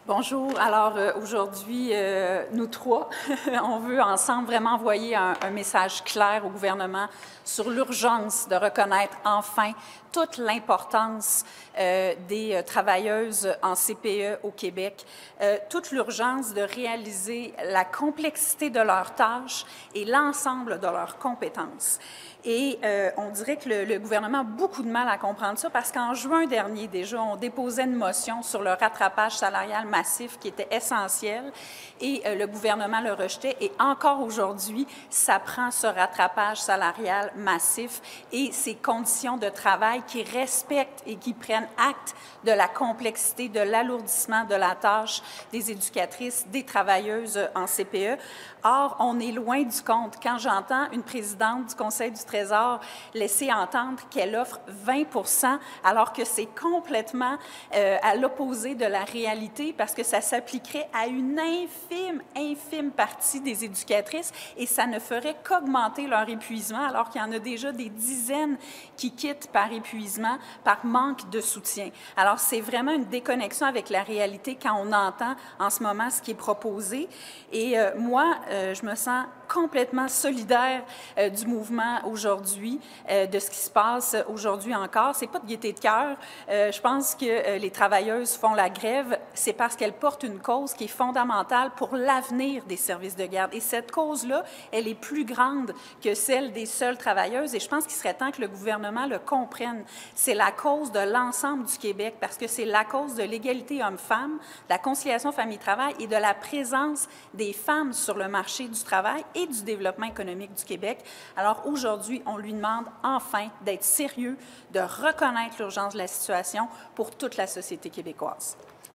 Bonjour. Alors aujourd'hui, nous trois, on veut ensemble vraiment envoyer un message clair au gouvernement sur l'urgence de reconnaître enfin toute l'importance des travailleuses en CPE au Québec, toute l'urgence de réaliser la complexité de leurs tâches et l'ensemble de leurs compétences. Et on dirait que le gouvernement a beaucoup de mal à comprendre ça parce qu'en juin dernier, déjà, on déposait une motion sur le rattrapage salarial massif qui était essentiel et le gouvernement le rejetait. Et encore aujourd'hui, ça prend ce rattrapage salarial massif et ces conditions de travail qui respectent et qui prennent acte de la complexité, de l'alourdissement de la tâche des éducatrices, des travailleuses en CPE. Or, on est loin du compte. Quand j'entends une présidente du Conseil du Trésor laisser entendre qu'elle offre 20 % alors que c'est complètement à l'opposé de la réalité parce que ça s'appliquerait à une infime partie des éducatrices et ça ne ferait qu'augmenter leur épuisement alors qu'il y en a déjà des dizaines qui quittent par épuisement, par manque de soutien. Alors, c'est vraiment une déconnexion avec la réalité quand on entend en ce moment ce qui est proposé. Et moi, je me sens complètement solidaire du mouvement aujourd'hui, de ce qui se passe aujourd'hui encore. C'est pas de gaieté de cœur. Je pense que les travailleuses font la grève, c'est parce qu'elles portent une cause qui est fondamentale pour l'avenir des services de garde. Et cette cause-là, elle est plus grande que celle des seules travailleuses. Et je pense qu'il serait temps que le gouvernement le comprenne. C'est la cause de l'ensemble du Québec parce que c'est la cause de l'égalité homme-femme, de la conciliation famille-travail et de la présence des femmes sur le marché du travail et du développement économique du Québec. Alors aujourd'hui, on lui demande enfin d'être sérieux, de reconnaître l'urgence de la situation pour toute la société québécoise.